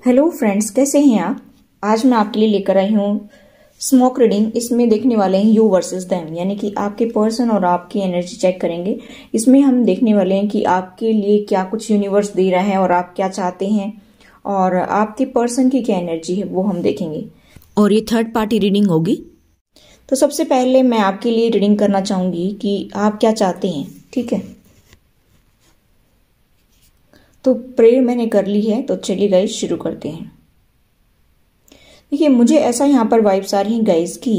Hello friends, कैसे हैं आप। आज मैं आपके लिए लेकर आई हूँ स्मोक रीडिंग। इसमें देखने वाले हैं यू वर्सेस देम, यानी कि आपके पर्सन और आपकी एनर्जी चेक करेंगे। इसमें हम देखने वाले हैं कि आपके लिए क्या कुछ यूनिवर्स दे रहा है और आप क्या चाहते हैं और आपके पर्सन की क्या एनर्जी है वो हम देखेंगे। और ये थर्ड पार्टी रीडिंग होगी। तो सबसे पहले मैं आपके लिए रीडिंग करना चाहूंगी कि आप क्या चाहते हैं, ठीक है। तो प्रेयर मैंने कर ली है, तो चलिए गाइस शुरू करते हैं। देखिए, मुझे ऐसा यहाँ पर वाइब्स आ रही हैं गाइस की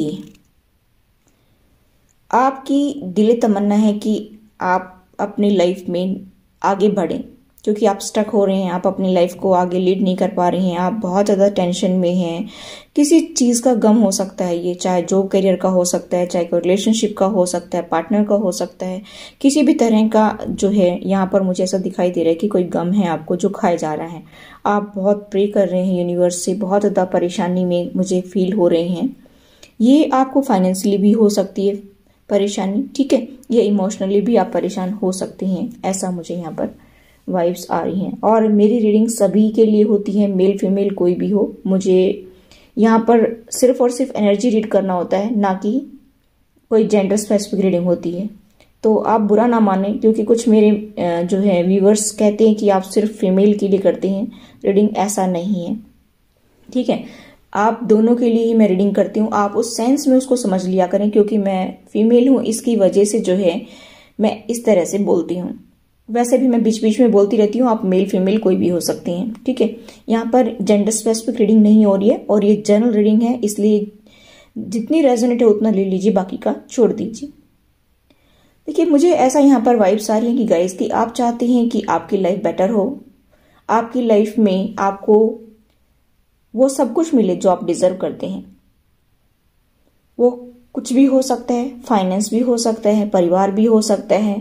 आपकी दिली तमन्ना है कि आप अपनी लाइफ में आगे बढ़ें, क्योंकि आप स्टक हो रहे हैं, आप अपनी लाइफ को आगे लीड नहीं कर पा रहे हैं, आप बहुत ज़्यादा टेंशन में हैं। किसी चीज़ का गम हो सकता है, ये चाहे जॉब करियर का हो सकता है, चाहे कोई रिलेशनशिप का हो सकता है, पार्टनर का हो सकता है, किसी भी तरह का जो है यहाँ पर मुझे ऐसा दिखाई दे रहा है कि कोई गम है आपको जो खाया जा रहा है। आप बहुत प्रे कर रहे हैं यूनिवर्स से, बहुत ज़्यादा परेशानी में मुझे फील हो रहे हैं। ये आपको फाइनेंशियली भी हो सकती है परेशानी, ठीक है, ये इमोशनली भी आप परेशान हो सकते हैं, ऐसा मुझे यहाँ पर वाइब्स आ रही हैं। और मेरी रीडिंग सभी के लिए होती है, मेल फीमेल कोई भी हो। मुझे यहाँ पर सिर्फ और सिर्फ एनर्जी रीड करना होता है, ना कि कोई जेंडर स्पेसिफिक रीडिंग होती है। तो आप बुरा ना माने, क्योंकि कुछ मेरे जो है व्यूवर्स कहते हैं कि आप सिर्फ फीमेल के लिए करते हैं रीडिंग। ऐसा नहीं है, ठीक है। आप दोनों के लिए ही मैं रीडिंग करती हूँ। आप उस सेंस में उसको समझ लिया करें, क्योंकि मैं फीमेल हूँ, इसकी वजह से जो है मैं इस तरह से बोलती हूँ। वैसे भी मैं बीच बीच में बोलती रहती हूँ, आप मेल फीमेल कोई भी हो सकती हैं, ठीक है। यहाँ पर जेंडर स्पेसिफिक रीडिंग नहीं हो रही है और ये जनरल रीडिंग है, इसलिए जितनी रेजोनेट है उतना ले लीजिए, बाकी का छोड़ दीजिए। देखिए, मुझे ऐसा यहाँ पर वाइब्स आ रही है कि गाइस कि आप चाहते हैं कि आपकी लाइफ बेटर हो, आपकी लाइफ में आपको वो सब कुछ मिले जो आप डिजर्व करते हैं। वो कुछ भी हो सकता है, फाइनेंस भी हो सकता है, परिवार भी हो सकता है,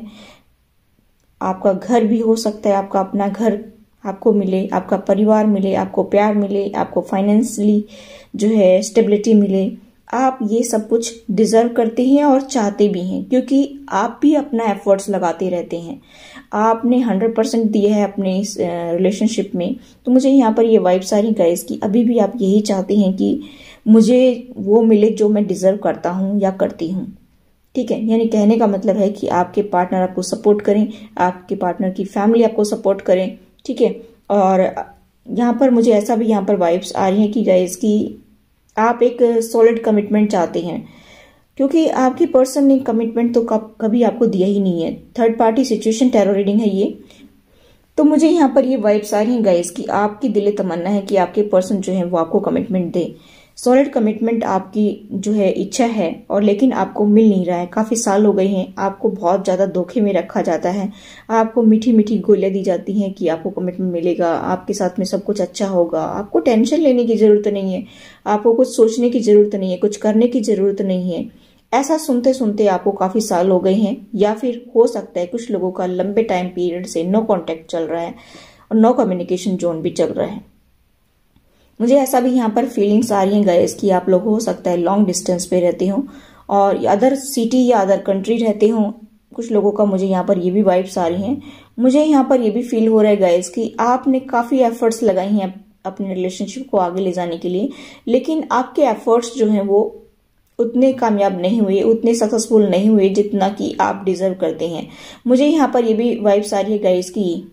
आपका घर भी हो सकता है, आपका अपना घर आपको मिले, आपका परिवार मिले, आपको प्यार मिले, आपको फाइनेंशियली जो है स्टेबिलिटी मिले। आप ये सब कुछ डिजर्व करते हैं और चाहते भी हैं, क्योंकि आप भी अपना एफर्ट्स लगाते रहते हैं। आपने 100% दिया है अपने इस रिलेशनशिप में। तो मुझे यहाँ पर ये वाइब्स आ रही गाइस कि अभी भी आप यही चाहते हैं कि मुझे वो मिले जो मैं डिजर्व करता हूँ या करती हूँ, ठीक है। यानी कहने का मतलब है कि आपके पार्टनर आपको सपोर्ट करें, आपके पार्टनर की फैमिली आपको सपोर्ट करें, ठीक है। और यहाँ पर मुझे ऐसा भी यहाँ पर वाइब्स आ रही हैं कि गाइस कि आप एक सॉलिड कमिटमेंट चाहते हैं, क्योंकि आपके पर्सन ने कमिटमेंट तो कभी आपको दिया ही नहीं है। Third party situation tarot reading है ये। तो मुझे यहाँ पर ये वाइब्स आ रही हैं गाइस कि आपकी दिली तमन्ना है कि आपके पर्सन जो है वो आपको कमिटमेंट दे। सॉलिड कमिटमेंट आपकी जो है इच्छा है, और लेकिन आपको मिल नहीं रहा है। काफी साल हो गए हैं, आपको बहुत ज्यादा धोखे में रखा जाता है, आपको मीठी मीठी गोलियां दी जाती हैं कि आपको कमिटमेंट मिलेगा, आपके साथ में सब कुछ अच्छा होगा, आपको टेंशन लेने की जरूरत नहीं है, आपको कुछ सोचने की जरूरत नहीं है, कुछ करने की जरूरत नहीं है। ऐसा सुनते सुनते आपको काफी साल हो गए हैं, या फिर हो सकता है कुछ लोगों का लंबे टाइम पीरियड से नो कॉन्टेक्ट चल रहा है और नो कम्युनिकेशन जोन भी चल रहा है। मुझे ऐसा भी यहाँ पर फीलिंग्स आ रही हैं गाइस कि आप लोग हो सकता है लॉन्ग डिस्टेंस पे रहते हो और अदर सिटी या अदर कंट्री रहते हो। कुछ लोगों का मुझे यहाँ पर ये भी वाइब्स आ रही हैं। मुझे यहाँ पर ये भी फील हो रहा है गाइस कि आपने काफी एफर्ट्स लगाई हैं अपने रिलेशनशिप को आगे ले जाने के लिए, लेकिन आपके एफर्ट्स जो हैं वो उतने कामयाब नहीं हुए, उतने सक्सेसफुल नहीं हुए जितना कि आप डिजर्व करते हैं। मुझे यहाँ पर ये भी वाइब्स आ रही है गाइस कि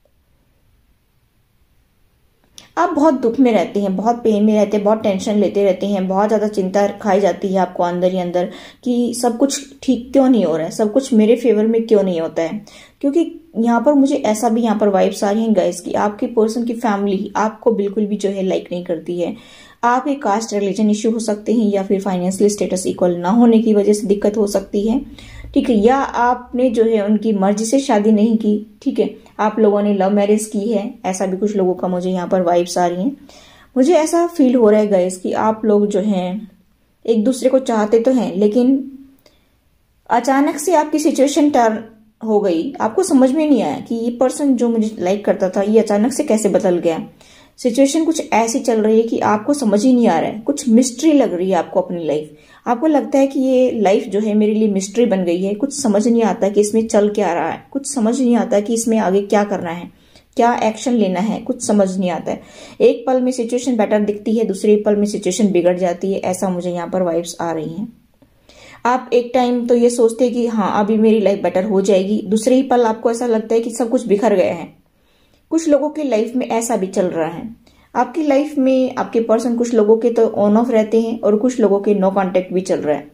आप बहुत दुख में रहते हैं, बहुत पेन में रहते हैं, बहुत टेंशन लेते रहते हैं, बहुत ज्यादा चिंता खाई जाती है आपको अंदर ही अंदर कि सब कुछ ठीक क्यों नहीं हो रहा है, सब कुछ मेरे फेवर में क्यों नहीं होता है। क्योंकि यहाँ पर मुझे ऐसा भी यहाँ पर वाइब्स आ रही हैं गाइस कि आपके पर्सन की फैमिली आपको बिल्कुल भी जो है लाइक नहीं करती है। आप एक कास्ट रिलीजन इश्यू हो सकते हैं, या फिर फाइनेंशियल स्टेटस इक्वल ना होने की वजह से दिक्कत हो सकती है, ठीक है। या आपने जो है उनकी मर्जी से शादी नहीं की, ठीक है, आप लोगों ने लव मैरिज की है। ऐसा भी कुछ लोगों का मुझे यहाँ पर वाइब्स आ रही हैं। मुझे ऐसा फील हो रहा है गाइस कि आप लोग जो हैं एक दूसरे को चाहते तो हैं, लेकिन अचानक से आपकी सिचुएशन टर्न हो गई। आपको समझ में नहीं आया कि ये पर्सन जो मुझे लाइक करता था ये अचानक से कैसे बदल गया। सिचुएशन कुछ ऐसी चल रही है कि आपको समझ ही नहीं आ रहा है, कुछ मिस्ट्री लग रही है आपको अपनी लाइफ। आपको लगता है कि ये लाइफ जो है मेरे लिए मिस्ट्री बन गई है, कुछ समझ नहीं आता कि इसमें चल क्या रहा है, कुछ समझ नहीं आता कि इसमें आगे क्या करना है, क्या एक्शन लेना है कुछ समझ नहीं आता है। एक पल में सिचुएशन बेटर दिखती है, दूसरे पल में सिचुएशन बिगड़ जाती है, ऐसा मुझे यहाँ पर वाइब्स आ रही हैं। आप एक टाइम तो ये सोचते हैं कि हाँ अभी मेरी लाइफ बेटर हो जाएगी, दूसरे ही पल आपको ऐसा लगता है कि सब कुछ बिखर गया है। कुछ लोगों की लाइफ में ऐसा भी चल रहा है। आपकी लाइफ में आपके पर्सन कुछ लोगों के तो ऑन ऑफ रहते हैं और कुछ लोगों के नो कांटेक्ट भी चल रहा है।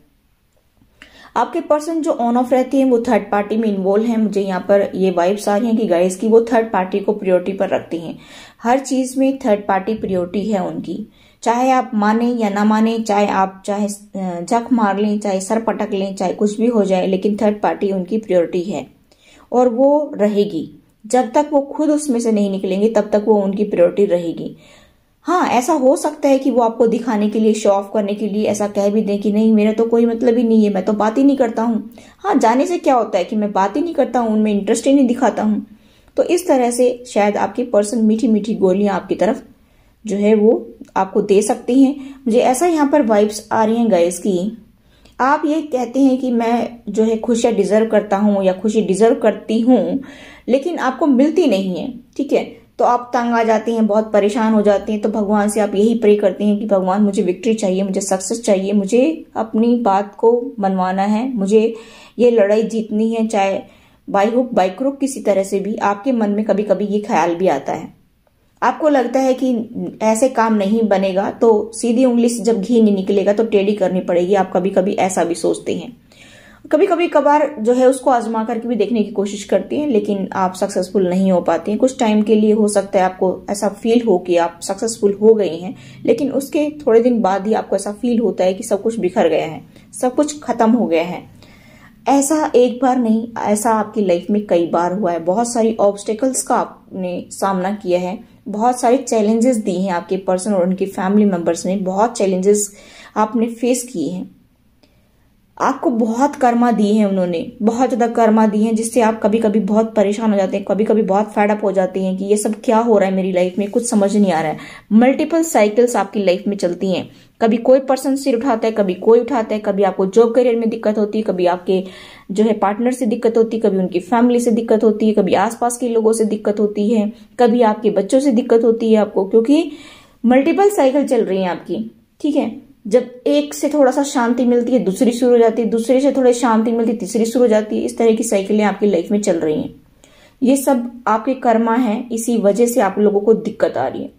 आपके पर्सन जो ऑन ऑफ रहते हैं वो थर्ड पार्टी में इन्वॉल्व हैं। मुझे यहाँ पर ये वाइब्स आ रही हैं कि गाइस की वो थर्ड पार्टी को प्रायोरिटी पर रखती हैं। हर चीज में थर्ड पार्टी प्रायोरिटी है उनकी, चाहे आप माने या ना माने, चाहे जख मार लें, चाहे सर पटक लें, चाहे कुछ भी हो जाए, लेकिन थर्ड पार्टी उनकी प्रायोरिटी है और वो रहेगी। जब तक वो खुद उसमें से नहीं निकलेंगे तब तक वो उनकी प्रायोरिटी रहेगी। हाँ, ऐसा हो सकता है कि वो आपको दिखाने के लिए, शो ऑफ करने के लिए ऐसा कह भी दें कि नहीं मेरा तो कोई मतलब ही नहीं है, मैं तो बात ही नहीं करता हूँ। हाँ, जाने से क्या होता है कि मैं बात ही नहीं करता हूँ, उनमें इंटरेस्ट ही नहीं दिखाता हूँ। तो इस तरह से शायद आपके पर्सन मीठी मीठी गोलियां आपकी तरफ जो है वो आपको दे सकती हैं। मुझे ऐसा यहाँ पर वाइब्स आ रही हैं गाइस की आप ये कहते हैं कि मैं जो है खुशियां डिजर्व करता हूँ या खुशी डिजर्व करती हूँ, लेकिन आपको मिलती नहीं है। ठीक है, तो आप तंग आ जाते हैं, बहुत परेशान हो जाते हैं। तो भगवान से आप यही प्रे करते हैं कि भगवान मुझे विक्ट्री चाहिए, मुझे सक्सेस चाहिए, मुझे अपनी बात को मनवाना है, मुझे ये लड़ाई जीतनी है, चाहे बाई हुक बाई क्रुक किसी तरह से भी। आपके मन में कभी कभी ये ख्याल भी आता है। आपको लगता है कि ऐसे काम नहीं बनेगा तो सीधी उंगली से जब घी नहीं निकलेगा तो टेढ़ी करनी पड़ेगी। आप कभी कभी ऐसा भी सोचते हैं। कभी कभी कभार जो है उसको आजमा करके भी देखने की कोशिश करती हैं, लेकिन आप सक्सेसफुल नहीं हो पाते हैं। कुछ टाइम के लिए हो सकता है आपको ऐसा फील हो कि आप सक्सेसफुल हो गई हैं, लेकिन उसके थोड़े दिन बाद ही आपको ऐसा फील होता है कि सब कुछ बिखर गया है, सब कुछ खत्म हो गया है। ऐसा एक बार नहीं, ऐसा आपकी लाइफ में कई बार हुआ है। बहुत सारी ऑब्स्टेकल्स का आपने सामना किया है, बहुत सारे चैलेंजेस दिए हैं आपके पर्सन और उनके फैमिली मेंबर्स ने, बहुत चैलेंजेस आपने फेस किए हैं। आपको बहुत कर्मा दिए हैं उन्होंने, बहुत ज्यादा कर्मा दिए हैं, जिससे आप कभी कभी बहुत परेशान हो जाते हैं, कभी कभी बहुत फेड अप हो जाते हैं कि ये सब क्या हो रहा है मेरी लाइफ में, कुछ समझ नहीं आ रहा है। मल्टीपल साइकिल्स आपकी लाइफ में चलती हैं। कभी कोई पर्सन सिर उठाता है, कभी कोई उठाता है, कभी आपको जॉब करियर में दिक्कत होती है, कभी आपके जो है पार्टनर से दिक्कत होती है, कभी उनकी फैमिली से दिक्कत होती है, कभी आसपास के लोगों से दिक्कत होती है, कभी आपके बच्चों से दिक्कत होती है आपको, क्योंकि मल्टीपल साइकिल चल रही है आपकी। ठीक है, जब एक से थोड़ा सा शांति मिलती है दूसरी शुरू हो जाती है, दूसरे से थोड़ी शांति मिलती है तीसरी शुरू हो जाती है। इस तरह की साइकिलें आपकी लाइफ में चल रही हैं। ये सब आपके कर्मा है, इसी वजह से आप लोगों को दिक्कत आ रही है।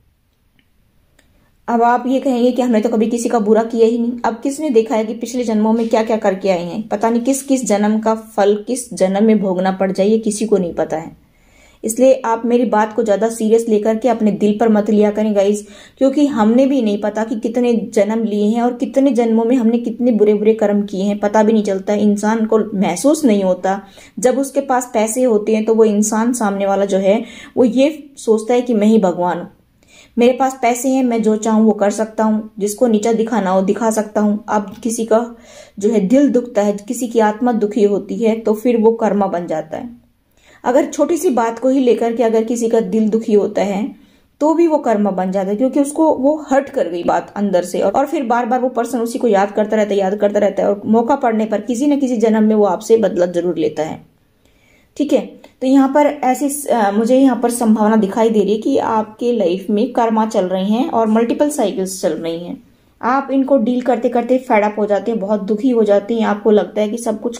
अब आप ये कहेंगे कि हमने तो कभी किसी का बुरा किया ही नहीं। अब किसने देखा है कि पिछले जन्मों में क्या क्या करके आए हैं? पता नहीं किस किस जन्म का फल किस जन्म में भोगना पड़ जाए, ये किसी को नहीं पता है। इसलिए आप मेरी बात को ज्यादा सीरियस लेकर के अपने दिल पर मत लिया करें गाइस, क्योंकि हमने भी नहीं पता कि कितने जन्म लिए हैं और कितने जन्मों में हमने कितने बुरे बुरे कर्म किए हैं, पता भी नहीं चलता। इंसान को महसूस नहीं होता। जब उसके पास पैसे होते हैं तो वो इंसान सामने वाला जो है वो ये सोचता है कि मैं ही भगवान हूं, मेरे पास पैसे हैं, मैं जो चाहूं वो कर सकता हूं, जिसको नीचा दिखाना हो दिखा सकता हूं। अब किसी का जो है दिल दुखता है, किसी की आत्मा दुखी होती है, तो फिर वो कर्मा बन जाता है। अगर छोटी सी बात को ही लेकर के अगर किसी का दिल दुखी होता है तो भी वो कर्म बन जाता है, क्योंकि उसको वो हर्ट कर गई बात अंदर से, और फिर बार बार वो पर्सन उसी को याद करता रहता है और मौका पड़ने पर किसी न किसी जन्म में वो आपसे बदला जरूर लेता है। ठीक है, तो यहाँ पर ऐसी मुझे यहाँ पर संभावना दिखाई दे रही है कि आपके लाइफ में कर्मा चल रही हैं और मल्टीपल साइकिल्स चल रही हैं। आप इनको डील करते करते फेड अप हो जाते हैं, बहुत दुखी हो जाते हैं। आपको लगता है कि सब कुछ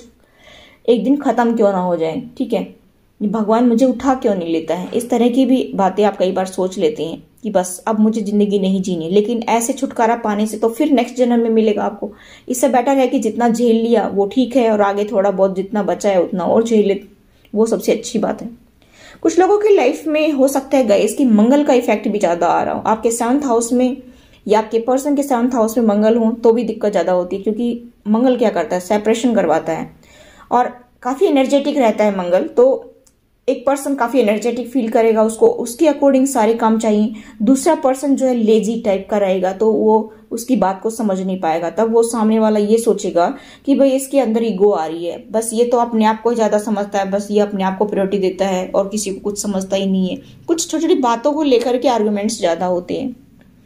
एक दिन खत्म क्यों ना हो जाए। ठीक है, भगवान मुझे उठा क्यों नहीं लेता है, इस तरह की भी बातें आप कई बार सोच लेते हैं कि बस अब मुझे जिंदगी नहीं जीनी। लेकिन ऐसे छुटकारा पाने से तो फिर नेक्स्ट जन्म में मिलेगा आपको। इससे बेटर है कि जितना झेल लिया वो ठीक है, और आगे थोड़ा बहुत जितना बचा है उतना और झेल ले, वो सबसे अच्छी बात है। कुछ लोगों की लाइफ में हो सकता है गाइस कि मंगल का इफेक्ट भी ज्यादा आ रहा हो। आपके 7th हाउस में या आपके पर्सन के 7th हाउस में मंगल हो तो भी दिक्कत ज्यादा होती है, क्योंकि मंगल क्या करता है, सेपरेशन करवाता है और काफी एनर्जेटिक रहता है मंगल। तो एक पर्सन काफी एनर्जेटिक फील करेगा, उसको उसके अकॉर्डिंग सारे काम चाहिए। दूसरा पर्सन जो है लेजी टाइप का रहेगा, तो वो उसकी बात को समझ नहीं पाएगा। तब वो सामने वाला ये सोचेगा कि भाई इसके अंदर ईगो आ रही है, बस ये तो अपने आप को ज्यादा समझता है, बस ये अपने आप को प्रायोरिटी देता है और किसी को कुछ समझता ही नहीं है। कुछ छोटी छोटी बातों को लेकर के आर्गुमेंट्स ज्यादा होते हैं।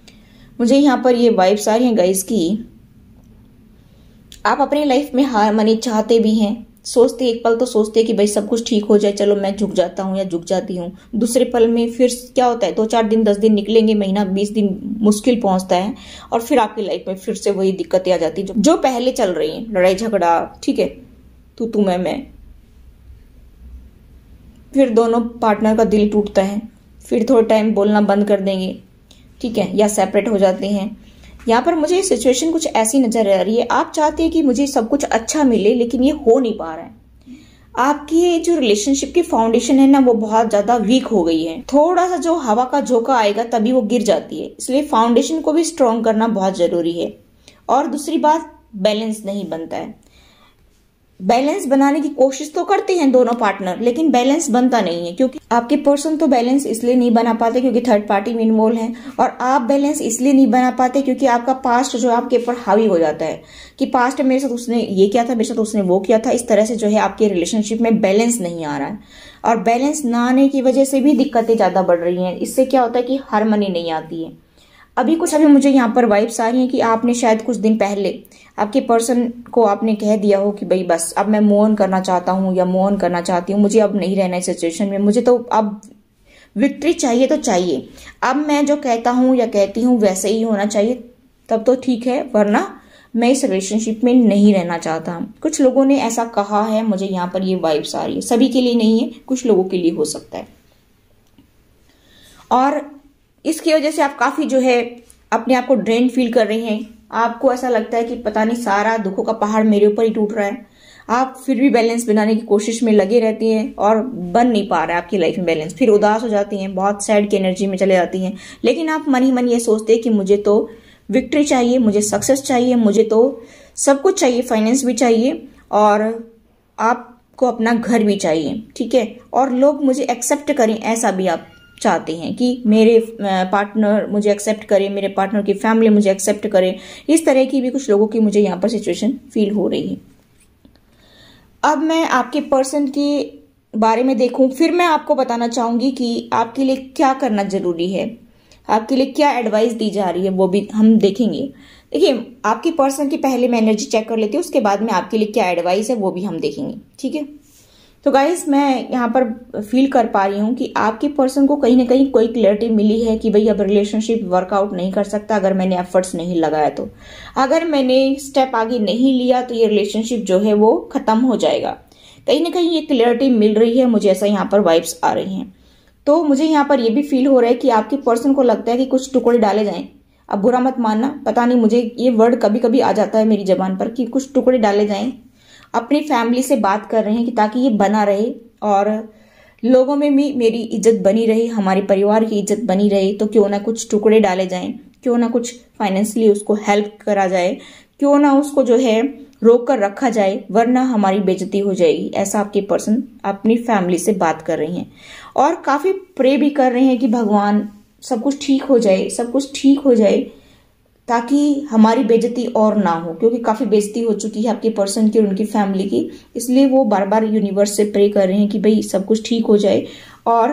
मुझे यहाँ पर ये वाइब्स आ रही हैं गाइस की आप अपनी लाइफ में हारमनी चाहते भी हैं, सोचते एक पल तो सोचते कि भाई सब कुछ ठीक हो जाए, चलो मैं झुक जाता हूँ या झुक जाती हूँ। दूसरे पल में फिर क्या होता है, 2-4 दिन 10 दिन निकलेंगे, महीना 20 दिन मुश्किल पहुंचता है और फिर आपकी लाइफ में फिर से वही दिक्कतें आ जाती है जो पहले चल रही हैं, लड़ाई झगड़ा, ठीक है, तू मैं। फिर दोनों पार्टनर का दिल टूटता है, फिर थोड़ा टाइम बोलना बंद कर देंगे, ठीक है, या सेपरेट हो जाते हैं। यहाँ पर मुझे सिचुएशन कुछ ऐसी नजर आ रही है, आप चाहते हैं कि मुझे सब कुछ अच्छा मिले लेकिन ये हो नहीं पा रहा है। आपकी जो रिलेशनशिप की फाउंडेशन है ना, वो बहुत ज्यादा वीक हो गई है। थोड़ा सा जो हवा का झोंका आएगा तभी वो गिर जाती है, इसलिए फाउंडेशन को भी स्ट्रॉन्ग करना बहुत जरूरी है। और दूसरी बात, बैलेंस नहीं बनता है। बैलेंस बनाने की कोशिश तो करते हैं दोनों पार्टनर, लेकिन बैलेंस बनता नहीं है, क्योंकि आपके पर्सन तो बैलेंस इसलिए नहीं बना पाते क्योंकि थर्ड पार्टी में इन्वॉल्व है, और आप बैलेंस इसलिए नहीं बना पाते क्योंकि आपका पास्ट जो आपके ऊपर हावी हो जाता है कि पास्ट में मेरे साथ उसने ये किया था, मेरे साथ उसने वो किया था। इस तरह से जो है आपके रिलेशनशिप में बैलेंस नहीं आ रहा है, और बैलेंस ना आने की वजह से भी दिक्कतें ज्यादा बढ़ रही हैं। इससे क्या होता है कि हार्मनी नहीं आती है। अभी मुझे यहाँ पर वाइब्स आ रही हैं कि आपने शायद कुछ दिन पहले आपके पर्सन को आपने कह दिया हो कि भाई बस अब मैं मूव ऑन करना चाहता हूँ या मूव ऑन करना चाहती हूँ, मुझे अब नहीं रहना इस सिचुएशन में, मुझे तो अब विक्ट्री चाहिए तो चाहिए, अब मैं जो कहता हूँ या कहती हूँ वैसे ही होना चाहिए, तब तो ठीक है, वरना मैं इस रिलेशनशिप में नहीं रहना चाहता। कुछ लोगों ने ऐसा कहा है, मुझे यहाँ पर ये वाइब्स आ रही है, सभी के लिए नहीं है, कुछ लोगों के लिए हो सकता है। और इसकी वजह से आप काफी जो है अपने आप को ड्रेन फील कर रहे हैं। आपको ऐसा लगता है कि पता नहीं सारा दुखों का पहाड़ मेरे ऊपर ही टूट रहा है। आप फिर भी बैलेंस बनाने की कोशिश में लगे रहती हैं और बन नहीं पा रहा है आपकी लाइफ में बैलेंस। फिर उदास हो जाती हैं, बहुत सैड की एनर्जी में चले जाती हैं, लेकिन आप मन ही मन ये सोचते हैं कि मुझे तो विक्ट्री चाहिए, मुझे सक्सेस चाहिए, मुझे तो सब कुछ चाहिए, फाइनेंस भी चाहिए और आपको अपना घर भी चाहिए, ठीक है, और लोग मुझे एक्सेप्ट करें, ऐसा भी आप चाहते हैं कि मेरे पार्टनर मुझे एक्सेप्ट करे, मेरे पार्टनर की फैमिली मुझे एक्सेप्ट करे। इस तरह की भी कुछ लोगों की मुझे यहाँ पर सिचुएशन फील हो रही है। अब मैं आपके पर्सन के बारे में देखूं, फिर मैं आपको बताना चाहूंगी कि आपके लिए क्या करना जरूरी है, आपके लिए क्या एडवाइस दी जा रही है, वो भी हम देखेंगे। देखिए, आपके पर्सन की पहले मैं एनर्जी चेक कर लेती हूँ, उसके बाद में आपके लिए क्या एडवाइस है वो भी हम देखेंगे, ठीक है। तो गाइस, मैं यहाँ पर फील कर पा रही हूँ कि आपके पर्सन को कहीं ना कहीं कोई क्लैरिटी मिली है कि भाई अब रिलेशनशिप वर्कआउट नहीं कर सकता अगर मैंने एफर्ट्स नहीं लगाया तो, अगर मैंने स्टेप आगे नहीं लिया तो ये रिलेशनशिप जो है वो खत्म हो जाएगा। कहीं ना कहीं ये क्लैरिटी मिल रही है, मुझे ऐसा यहाँ पर वाइब्स आ रही हैं। तो मुझे यहाँ पर यह भी फील हो रहा है कि आपके पर्सन को लगता है कि कुछ टुकड़े डाले जाएं। अब बुरा मत मानना, पता नहीं मुझे ये वर्ड कभी कभी आ जाता है मेरी जबान पर कि कुछ टुकड़े डाले जाएं। अपनी फैमिली से बात कर रहे हैं कि ताकि ये बना रहे और लोगों में भी मेरी इज्जत बनी रहे, हमारे परिवार की इज्जत बनी रहे, तो क्यों ना कुछ टुकड़े डाले जाएं, क्यों ना कुछ फाइनेंशियली उसको हेल्प करा जाए, क्यों ना उसको जो है रोक कर रखा जाए, वरना हमारी बेइज्जती हो जाएगी। ऐसा आपके पर्सन अपनी फैमिली से बात कर रही हैं और काफी प्रे भी कर रहे हैं कि भगवान सब कुछ ठीक हो जाए, सब कुछ ठीक हो जाए, ताकि हमारी बेइज्जती और ना हो, क्योंकि काफी बेइज्जती हो चुकी है आपके पर्सन की और उनकी फैमिली की। इसलिए वो बार बार यूनिवर्स से प्रे कर रहे हैं कि भाई सब कुछ ठीक हो जाए। और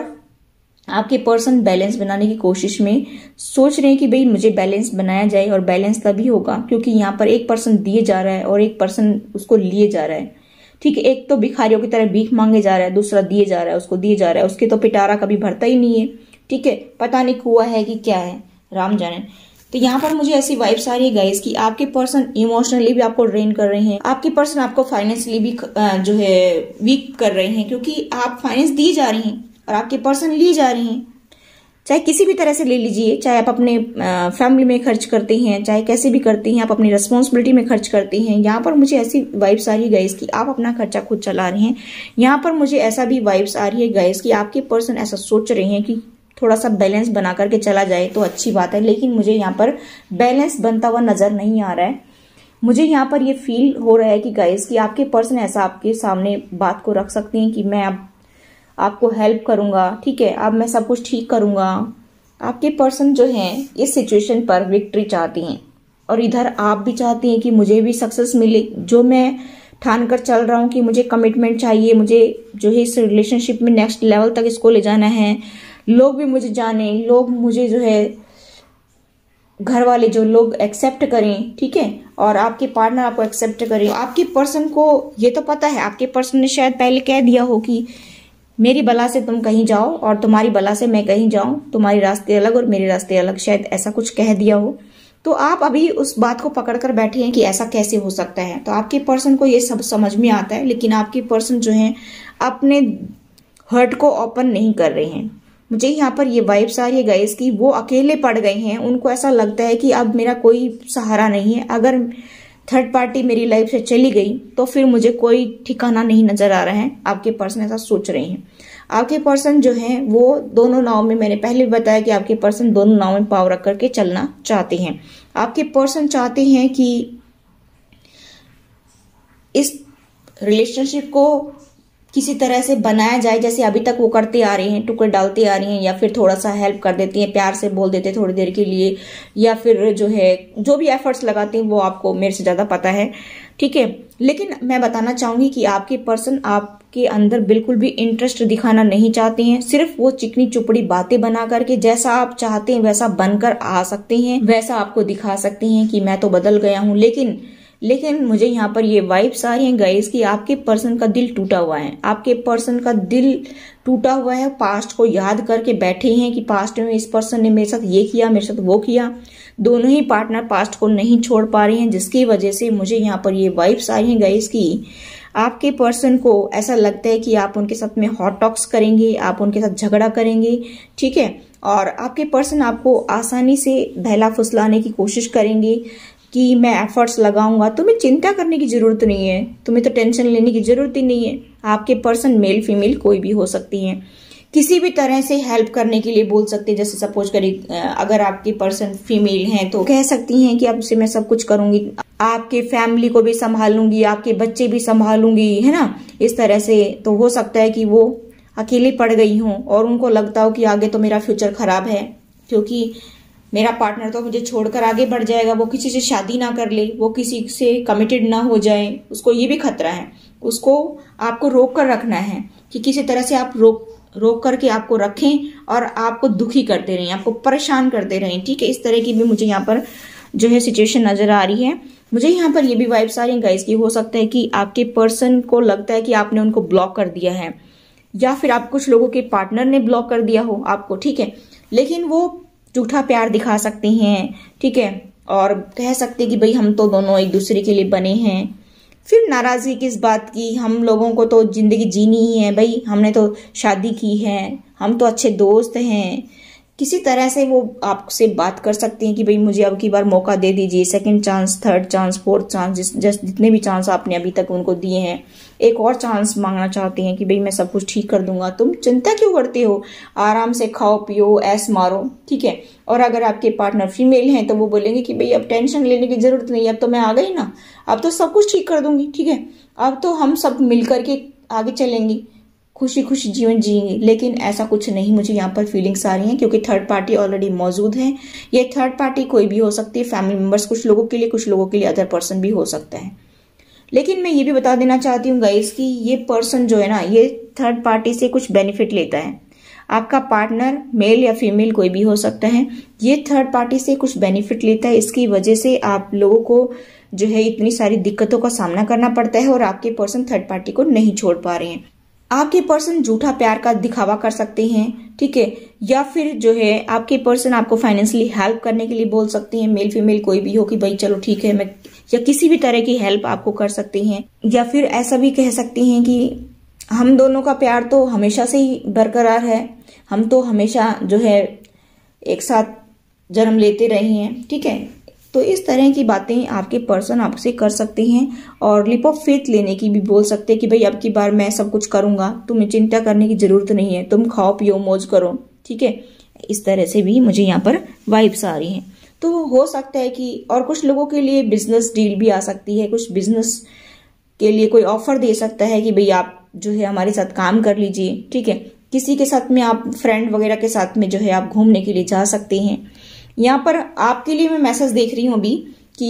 आपके पर्सन बैलेंस बनाने की कोशिश में सोच रहे हैं कि भाई मुझे बैलेंस बनाया जाए, और बैलेंस तभी होगा क्योंकि यहाँ पर एक पर्सन दिए जा रहा है और एक पर्सन उसको लिए जा रहा है, ठीक है। एक तो भिखारियों की तरह भीख मांगे जा रहा है, दूसरा दिए जा रहा है, उसको दिए जा रहा है, उसके तो पिटारा कभी भरता ही नहीं है, ठीक है। पता नहीं कुआ है कि क्या है, राम जाने। तो यहाँ पर मुझे ऐसी वाइब्स आ रही है गाइस कि आपके पर्सन इमोशनली भी आपको ड्रेन कर रहे हैं, आपके पर्सन आपको फाइनेंशियली भी जो है वीक कर रहे हैं, क्योंकि आप फाइनेंस दी जा रही हैं और आपके पर्सन लिए जा रहे हैं। चाहे किसी भी तरह से ले लीजिए, चाहे आप अपने फैमिली में खर्च करते हैं, चाहे कैसे भी करते हैं, आप अपनी रिस्पॉन्सिबिलिटी में खर्च करते हैं। यहाँ पर मुझे ऐसी वाइब्स आ रही है गाइस कि आप अपना खर्चा खुद चला रहे हैं। यहाँ पर मुझे ऐसा भी वाइब्स आ रही है गाइस कि आपके पर्सन ऐसा सोच रहे हैं कि थोड़ा सा बैलेंस बना करके चला जाए तो अच्छी बात है, लेकिन मुझे यहाँ पर बैलेंस बनता हुआ नजर नहीं आ रहा है। मुझे यहाँ पर ये फील हो रहा है कि गाइस कि आपके पर्सन ऐसा आपके सामने बात को रख सकते हैं कि मैं अब आपको हेल्प करूंगा, ठीक है, अब मैं सब कुछ ठीक करूंगा। आपके पर्सन जो हैं इस सिचुएशन पर विक्ट्री चाहती हैं और इधर आप भी चाहती हैं कि मुझे भी सक्सेस मिले। जो मैं ठान कर चल रहा हूँ कि मुझे कमिटमेंट चाहिए, मुझे जो है इस रिलेशनशिप में नेक्स्ट लेवल तक इसको ले जाना है, लोग भी मुझे जाने, लोग मुझे जो है घर वाले जो लोग एक्सेप्ट करें, ठीक है, और आपके पार्टनर आपको एक्सेप्ट करें। आपके पर्सन को ये तो पता है, आपके पर्सन ने शायद पहले कह दिया हो कि मेरी बला से तुम कहीं जाओ और तुम्हारी बला से मैं कहीं जाऊं, तुम्हारे रास्ते अलग और मेरे रास्ते अलग, शायद ऐसा कुछ कह दिया हो। तो आप अभी उस बात को पकड़ कर बैठे हैं कि ऐसा कैसे हो सकता है। तो आपके पर्सन को ये सब समझ में आता है, लेकिन आपके पर्सन जो है अपने हर्ट को ओपन नहीं कर रहे हैं। मुझे यहाँ पर ये वाइब्स आ रही है गाइस कि वो अकेले पड़ गए हैं। उनको ऐसा लगता है कि अब मेरा कोई सहारा नहीं है, अगर थर्ड पार्टी मेरी लाइफ से चली गई तो फिर मुझे कोई ठिकाना नहीं नजर आ रहा है। आपके पर्सन ऐसा सोच रहे हैं। आपके पर्सन जो है वो दोनों नाव में, मैंने पहले भी बताया कि आपके पर्सन दोनों नाव में पाव रख करके चलना चाहते हैं। आपके पर्सन चाहते हैं कि इस रिलेशनशिप को किसी तरह से बनाया जाए, जैसे अभी तक वो करते आ रहे हैं, टुकड़े डालते आ रहे हैं, या फिर थोड़ा सा हेल्प कर देती हैं, प्यार से बोल देते हैं थोड़ी देर के लिए, या फिर जो है जो भी एफर्ट्स लगाते हैं वो आपको मेरे से ज्यादा पता है, ठीक है। लेकिन मैं बताना चाहूंगी कि आपके पर्सन आपके अंदर बिल्कुल भी इंटरेस्ट दिखाना नहीं चाहते हैं। सिर्फ वो चिकनी चुपड़ी बातें बना करके जैसा आप चाहते हैं वैसा बनकर आ सकते हैं, वैसा आपको दिखा सकते हैं कि मैं तो बदल गया हूं। लेकिन मुझे यहाँ पर ये वाइब्स आ रही हैं गाइस कि आपके पर्सन का दिल टूटा हुआ है। आपके पर्सन का दिल टूटा हुआ है, पास्ट को याद करके बैठे हैं कि पास्ट में इस पर्सन ने मेरे साथ ये किया, मेरे साथ वो किया। दोनों ही पार्टनर पास्ट को नहीं छोड़ पा रहे हैं, जिसकी वजह से मुझे यहाँ पर ये वाइब्स आ रही हैं गाइस कि आपके पर्सन को ऐसा लगता है कि आप उनके साथ में हॉट टॉक्स करेंगे, आप उनके साथ झगड़ा करेंगे, ठीक है। और आपके पर्सन आपको आसानी से बहला फुसलाने की कोशिश करेंगे कि मैं एफर्ट्स लगाऊंगा, तुम्हें चिंता करने की जरूरत नहीं है, तुम्हें तो टेंशन लेने की जरूरत ही नहीं है। आपके पर्सन मेल फीमेल कोई भी हो सकती हैं, किसी भी तरह से हेल्प करने के लिए बोल सकते हैं। जैसे सपोज करिए अगर आपके पर्सन फीमेल हैं तो कह सकती हैं कि अब से मैं सब कुछ करूंगी, आपके फैमिली को भी संभालूंगी, आपके बच्चे भी संभालूंगी, है ना, इस तरह से। तो हो सकता है कि वो अकेले पड़ गई हों और उनको लगता हो कि आगे तो मेरा फ्यूचर खराब है, क्योंकि मेरा पार्टनर तो मुझे छोड़कर आगे बढ़ जाएगा, वो किसी से शादी ना कर ले, वो किसी से कमिटेड ना हो जाए, उसको ये भी खतरा है। उसको आपको रोक कर रखना है कि किसी तरह से आप रोक करके आपको रखें और आपको दुखी करते रहें, आपको परेशान करते रहें, ठीक है। इस तरह की भी मुझे यहाँ पर जो है सिचुएशन नजर आ रही है। मुझे यहाँ पर ये भी वाइब्स आ रही है गाइस कि हो सकता है कि आपके पर्सन को लगता है कि आपने उनको ब्लॉक कर दिया है, या फिर आप कुछ लोगों के पार्टनर ने ब्लॉक कर दिया हो आपको, ठीक है। लेकिन वो झूठा प्यार दिखा सकते हैं, ठीक है, और कह सकते हैं कि भाई हम तो दोनों एक दूसरे के लिए बने हैं। फिर नाराजगी किस बात की, हम लोगों को तो जिंदगी जीनी ही है भाई, हमने तो शादी की है, हम तो अच्छे दोस्त हैं। किसी तरह से वो आपसे बात कर सकते हैं कि भाई मुझे अब की बार मौका दे दीजिए, second chance, third chance, fourth chance, जितने भी चांस आपने अभी तक उनको दिए हैं, एक और चांस मांगना चाहते हैं कि भाई मैं सब कुछ ठीक कर दूंगा, तुम चिंता क्यों करते हो, आराम से खाओ पियो ऐश मारो, ठीक है। और अगर आपके पार्टनर फीमेल हैं तो वो बोलेंगे कि भाई अब टेंशन लेने की जरूरत नहीं, अब तो मैं आ गई ना, अब तो सब कुछ ठीक कर दूंगी, ठीक है, अब तो हम सब मिलकर के आगे चलेंगे, खुशी खुशी जीवन जिएंगे। लेकिन ऐसा कुछ नहीं, मुझे यहाँ पर फीलिंग्स आ रही हैं, क्योंकि थर्ड पार्टी ऑलरेडी मौजूद है। ये थर्ड पार्टी कोई भी हो सकती है, फैमिली मेंबर्स कुछ लोगों के लिए, कुछ लोगों के लिए अदर पर्सन भी हो सकता है। लेकिन मैं ये भी बता देना चाहती हूँ गाइस कि ये पर्सन जो है ना, ये थर्ड पार्टी से कुछ बेनिफिट लेता है। आपका पार्टनर मेल या फीमेल कोई भी हो सकता है, ये थर्ड पार्टी से कुछ बेनिफिट लेता है। इसकी वजह से आप लोगों को जो है इतनी सारी दिक्कतों का सामना करना पड़ता है और आपके पर्सन थर्ड पार्टी को नहीं छोड़ पा रहे हैं। आपके पर्सन झूठा प्यार का दिखावा कर सकते हैं, ठीक है, या फिर जो है आपके पर्सन आपको फाइनेंशियली हेल्प करने के लिए बोल सकते हैं, मेल फीमेल कोई भी हो, कि भाई चलो ठीक है मैं, या किसी भी तरह की हेल्प आपको कर सकते हैं। या फिर ऐसा भी कह सकते हैं कि हम दोनों का प्यार तो हमेशा से ही बरकरार है, हम तो हमेशा जो है एक साथ जन्म लेते रहे हैं, ठीक है। तो इस तरह की बातें आपके पर्सन आपसे कर सकते हैं और लिप ऑफ फेथ लेने की भी बोल सकते हैं कि भाई अब की बार मैं सब कुछ करूंगा, तुम्हें चिंता करने की जरूरत नहीं है, तुम खाओ पियो मौज करो, ठीक है। इस तरह से भी मुझे यहाँ पर वाइब्स आ रही हैं। तो हो सकता है कि और कुछ लोगों के लिए बिजनेस डील भी आ सकती है, कुछ बिजनेस के लिए कोई ऑफर दे सकता है कि भाई आप जो है हमारे साथ काम कर लीजिए, ठीक है। किसी के साथ में आप फ्रेंड वगैरह के साथ में जो है आप घूमने के लिए जा सकते हैं। यहाँ पर आपके लिए मैं मैसेज देख रही हूँ अभी कि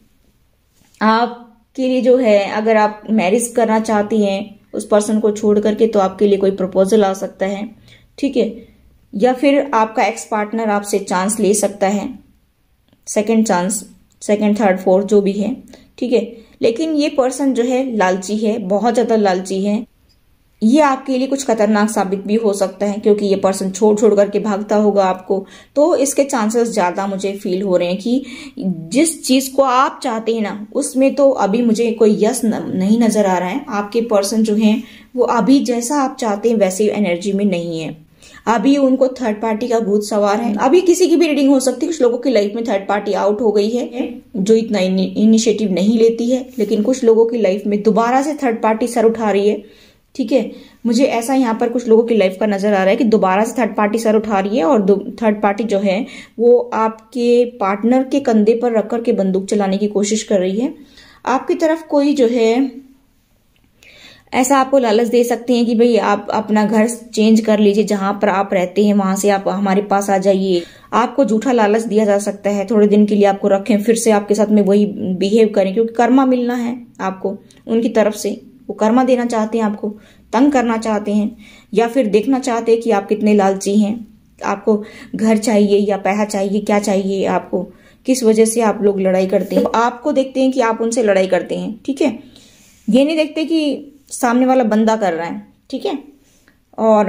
आपके लिए जो है अगर आप मैरिज करना चाहती हैं उस पर्सन को छोड़ करके, तो आपके लिए कोई प्रपोजल आ सकता है, ठीक है। या फिर आपका एक्स पार्टनर आपसे चांस ले सकता है, second chance, second third fourth जो भी है, ठीक है। लेकिन ये पर्सन जो है लालची है, बहुत ज्यादा लालची है। ये आपके लिए कुछ खतरनाक साबित भी हो सकता है, क्योंकि ये पर्सन छोड़ छोड़ करके भागता होगा आपको। तो इसके चांसेस ज्यादा मुझे फील हो रहे हैं कि जिस चीज को आप चाहते हैं ना, उसमें तो अभी मुझे कोई यस नहीं नजर आ रहा है। आपके पर्सन जो है वो अभी जैसा आप चाहते हैं वैसे एनर्जी में नहीं है। अभी उनको थर्ड पार्टी का भूत सवार है। अभी किसी की भी रीडिंग हो सकती है। कुछ लोगों की लाइफ में थर्ड पार्टी आउट हो गई है जो इतना इनिशिएटिव नहीं लेती है, लेकिन कुछ लोगों की लाइफ में दोबारा से थर्ड पार्टी सर उठा रही है, ठीक है। मुझे ऐसा यहाँ पर कुछ लोगों की लाइफ का नजर आ रहा है कि दोबारा से थर्ड पार्टी सर उठा रही है, और थर्ड पार्टी जो है वो आपके पार्टनर के कंधे पर रख कर के बंदूक चलाने की कोशिश कर रही है। आपकी तरफ कोई जो है ऐसा आपको लालच दे सकते हैं कि भाई आप अपना घर चेंज कर लीजिए, जहां पर आप रहते हैं वहां से आप हमारे पास आ जाइए। आपको झूठा लालच दिया जा सकता है, थोड़े दिन के लिए आपको रखें, फिर से आपके साथ में वही बिहेव करें, क्योंकि कर्मा मिलना है आपको उनकी तरफ से। वो कर्मा देना चाहते हैं, आपको तंग करना चाहते हैं, या फिर देखना चाहते हैं कि आप कितने लालची हैं। आपको घर चाहिए या पैसा चाहिए, क्या चाहिए आपको, किस वजह से आप लोग लड़ाई करते हैं। तो आपको देखते हैं कि आप उनसे लड़ाई करते हैं, ठीक है। ये नहीं देखते कि सामने वाला बंदा कर रहा है, ठीक है। और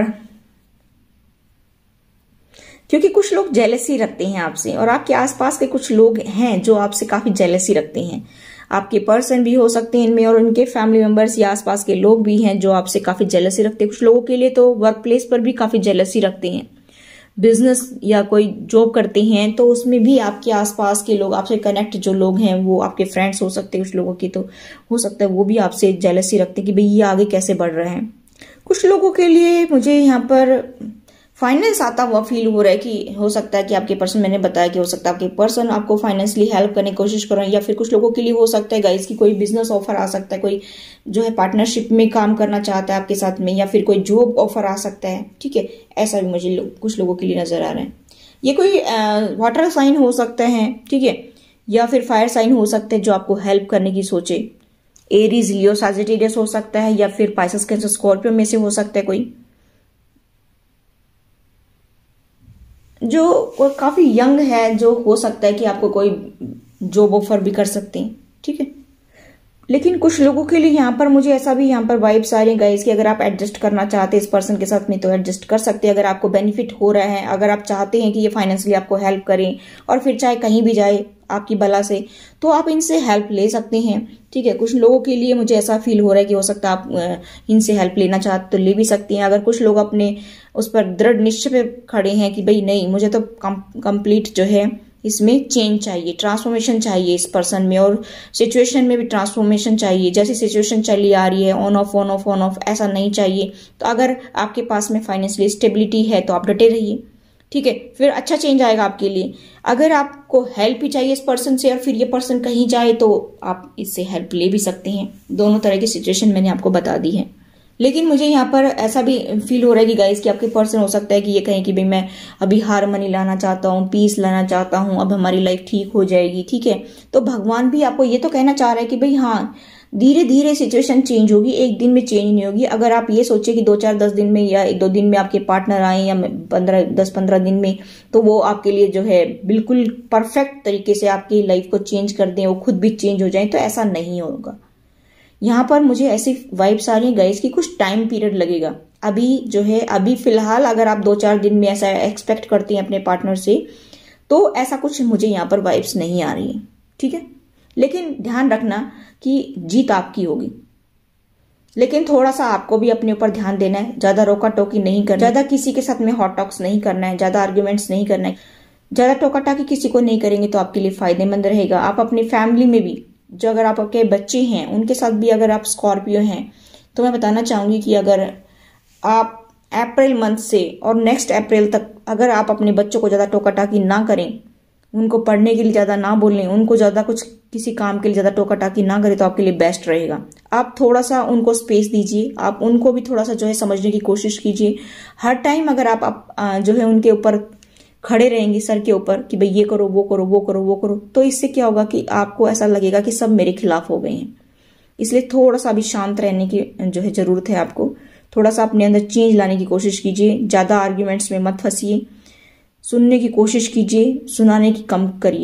क्योंकि कुछ लोग जेलसी रखते हैं आपसे, और आपके आसपास के कुछ लोग हैं जो आपसे काफी जेलसी रखते हैं। आपके पर्सन भी हो सकते हैं इनमें, और उनके फैमिली मेंबर्स या आसपास के लोग भी हैं जो आपसे काफी जेलसी रखते हैं। कुछ लोगों के लिए तो वर्क प्लेस पर भी काफी जेलसी रखते हैं। बिजनेस या कोई जॉब करते हैं तो उसमें भी आपके आसपास के लोग, आपसे कनेक्ट जो लोग हैं, वो आपके फ्रेंड्स हो सकते हैं। कुछ लोगों की तो हो सकता है वो भी आपसे जेलसी रखते हैं कि भाई ये आगे कैसे बढ़ रहे हैं। कुछ लोगों के लिए मुझे यहाँ पर फाइनेंस आता हुआ फील हो रहा है कि हो सकता है कि आपके पर्सन, मैंने बताया कि हो सकता है आपके पर्सन आपको फाइनेंशियली हेल्प करने की कोशिश कर रहे हैं, या फिर कुछ लोगों के लिए हो सकता है गाइस की कोई बिजनेस ऑफर आ सकता है, कोई जो है पार्टनरशिप में काम करना चाहता है आपके साथ में, या फिर कोई जॉब ऑफर आ सकता है, ठीक है। ऐसा भी मुझे कुछ लोगों के लिए नजर आ रहा है। ये कोई वाटर साइन हो सकता है, ठीक है, या फिर फायर साइन हो सकते हैं जो आपको हेल्प करने की सोचे। एरीज, लियो, सजिटेरियस हो सकता है, या फिर पाइसेस, कैंसर, स्कॉर्पियो में से हो सकता है कोई जो काफी यंग है, जो हो सकता है कि आपको कोई जॉब ऑफर भी कर सकते हैं, ठीक है। लेकिन कुछ लोगों के लिए यहाँ पर मुझे ऐसा भी यहाँ पर वाइब्स आ रही हैं गाइस कि अगर आप एडजस्ट करना चाहते हैं इस पर्सन के साथ में तो एडजस्ट कर सकते हैं। अगर आपको बेनिफिट हो रहा है, अगर आप चाहते हैं कि ये फाइनेंशियली आपको हेल्प करें, और फिर चाहे कहीं भी जाए आपकी बला से, तो आप इनसे हेल्प ले सकते हैं, ठीक है। कुछ लोगों के लिए मुझे ऐसा फील हो रहा है कि हो सकता है आप इनसे हेल्प लेना चाहते तो ले भी सकती हैं। अगर कुछ लोग अपने उस पर दृढ़ निश्चय पे खड़े हैं कि भाई नहीं, मुझे तो कंप्लीट जो है इसमें चेंज चाहिए, ट्रांसफॉर्मेशन चाहिए इस पर्सन में, और सिचुएशन में भी ट्रांसफॉर्मेशन चाहिए। जैसी सिचुएशन चली आ रही है, on off on off on off, ऐसा नहीं चाहिए। तो अगर आपके पास में फाइनेंशियली स्टेबिलिटी है तो आप डटे रहिए, ठीक है, फिर अच्छा चेंज आएगा आपके लिए। अगर आपको हेल्प ही चाहिए इस पर्सन से, और फिर ये पर्सन कहीं जाए, तो आप इससे हेल्प ले भी सकते हैं। दोनों तरह की सिचुएशन मैंने आपको बता दी है। लेकिन मुझे यहाँ पर ऐसा भी फील हो रहा है कि गाइस कि आपके पर्सन हो सकता है कि ये कहें कि भाई मैं अभी हारमनी लाना चाहता हूँ, पीस लाना चाहता हूँ, अब हमारी लाइफ ठीक हो जाएगी, ठीक है। तो भगवान भी आपको ये तो कहना चाह रहा है कि भाई हाँ, धीरे धीरे सिचुएशन चेंज होगी, एक दिन में चेंज नहीं होगी। अगर आप ये सोचे कि 2-4-10 दिन में या 1-2 दिन में आपके पार्टनर आए, या 10-15 दिन में, तो वो आपके लिए जो है बिल्कुल परफेक्ट तरीके से आपकी लाइफ को चेंज कर दें, वो खुद भी चेंज हो जाए, तो ऐसा नहीं होगा। यहाँ पर मुझे ऐसी वाइब्स आ रही है गाइस कि कुछ टाइम पीरियड लगेगा। अभी जो है, अभी फिलहाल अगर आप 2-4 दिन में ऐसा एक्सपेक्ट करते हैं अपने पार्टनर से, तो ऐसा कुछ मुझे यहाँ पर वाइब्स नहीं आ रही है, ठीक है। लेकिन ध्यान रखना कि जीत आपकी होगी, लेकिन थोड़ा सा आपको भी अपने ऊपर ध्यान देना है। ज्यादा रोका टोकी नहीं करना, ज्यादा किसी के साथ में हॉट टॉक्स नहीं करना है, ज्यादा आर्ग्यूमेंट्स नहीं करना है। ज्यादा टोका टाकी किसी को नहीं करेंगे तो आपके लिए फायदेमंद रहेगा। आप अपनी फैमिली में भी, जो अगर आपके बच्चे हैं उनके साथ भी अगर आप स्कॉर्पियो हैं, तो मैं बताना चाहूंगी कि अगर आप अप्रैल मंथ से और नेक्स्ट अप्रैल तक अगर आप अपने बच्चों को ज्यादा टोका टाकी ना करें, उनको पढ़ने के लिए ज्यादा ना बोलें, उनको ज्यादा कुछ किसी काम के लिए ज्यादा टोका टाकी ना करें, तो आपके लिए बेस्ट रहेगा। आप थोड़ा सा उनको स्पेस दीजिए, आप उनको भी थोड़ा सा जो है समझने की कोशिश कीजिए। हर टाइम अगर आप जो है उनके ऊपर खड़े रहेंगे सर के ऊपर कि भाई ये करो, वो करो, वो करो, वो करो, तो इससे क्या होगा कि आपको ऐसा लगेगा कि सब मेरे खिलाफ हो गए हैं। इसलिए थोड़ा सा अभी शांत रहने की जो है जरूरत है आपको। थोड़ा सा अपने अंदर चेंज लाने की कोशिश कीजिए, ज्यादा आर्ग्यूमेंट्स में मत फंसिए, सुनने की कोशिश कीजिए, सुनाने की कम करिए,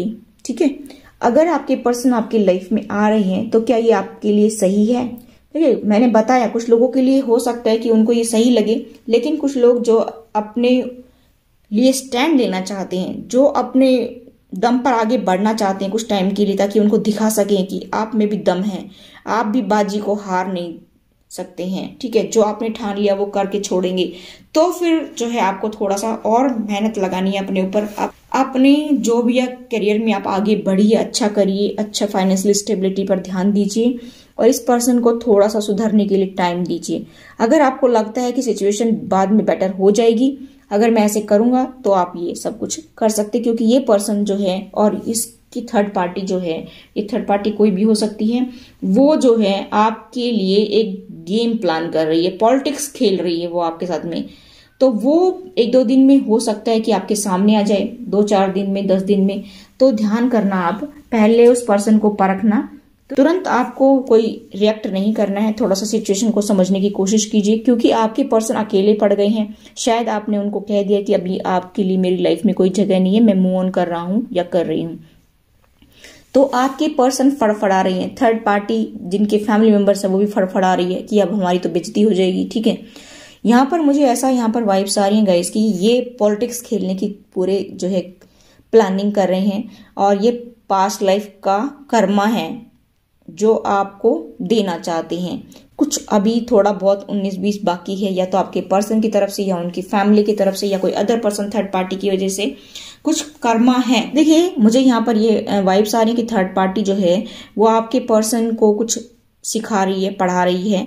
ठीक है। अगर आपके पर्सन आपकी लाइफ में आ रहे हैं तो क्या ये आपके लिए सही है? देखिए, मैंने बताया कुछ लोगों के लिए हो सकता है कि उनको ये सही लगे, लेकिन कुछ लोग जो अपने लिए स्टैंड लेना चाहते हैं, जो अपने दम पर आगे बढ़ना चाहते हैं कुछ टाइम के लिए, ताकि उनको दिखा सकें कि आप में भी दम है, आप भी बाजी को हार नहीं सकते हैं, ठीक है, जो आपने ठान लिया वो करके छोड़ेंगे, तो फिर जो है आपको थोड़ा सा और मेहनत लगानी है अपने ऊपर। अपने जो भी करियर में आप आगे बढ़िए, अच्छा करिए, अच्छा फाइनेंशियल स्टेबिलिटी पर ध्यान दीजिए और इस पर्सन को थोड़ा सा सुधरने के लिए टाइम दीजिए। अगर आपको लगता है कि सिचुएशन बाद में बेटर हो जाएगी, अगर मैं ऐसे करूंगा, तो आप ये सब कुछ कर सकते, क्योंकि ये पर्सन जो है और इसकी थर्ड पार्टी जो है, ये थर्ड पार्टी कोई भी हो सकती है, वो जो है आपके लिए एक गेम प्लान कर रही है, पॉलिटिक्स खेल रही है वो आपके साथ में। तो वो 1-2 दिन में हो सकता है कि आपके सामने आ जाए, 2-4 दिन में, 10 दिन में। तो ध्यान करना, आप पहले उस पर्सन को परखना, तुरंत आपको कोई रिएक्ट नहीं करना है, थोड़ा सा सिचुएशन को समझने की कोशिश कीजिए, क्योंकि आपके पर्सन अकेले पड़ गए हैं। शायद आपने उनको कह दिया कि अभी आपके लिए मेरी लाइफ में कोई जगह नहीं है, मैं मूव ऑन कर रहा हूं या कर रही हूं। तो आपके पर्सन फड़फड़ा रही हैं, थर्ड पार्टी जिनके फैमिली मेंबर्स है वो भी फड़फड़ा रही है कि अब हमारी तो बेइज्जती हो जाएगी, ठीक है। यहाँ पर मुझे ऐसा यहाँ पर वाइब्स आ रही हैं गाइस कि ये पॉलिटिक्स खेलने की पूरे जो है प्लानिंग कर रहे हैं, और ये पास्ट लाइफ का कर्मा है जो आपको देना चाहते हैं। कुछ अभी थोड़ा बहुत 19-20 बाकी है, या तो आपके पर्सन की तरफ से या उनकी फैमिली की तरफ से या कोई अदर पर्सन थर्ड पार्टी की वजह से कुछ कर्मा है। देखिए, मुझे यहाँ पर ये वाइब्स आ रही है कि थर्ड पार्टी जो है वो आपके पर्सन को कुछ सिखा रही है, पढ़ा रही है,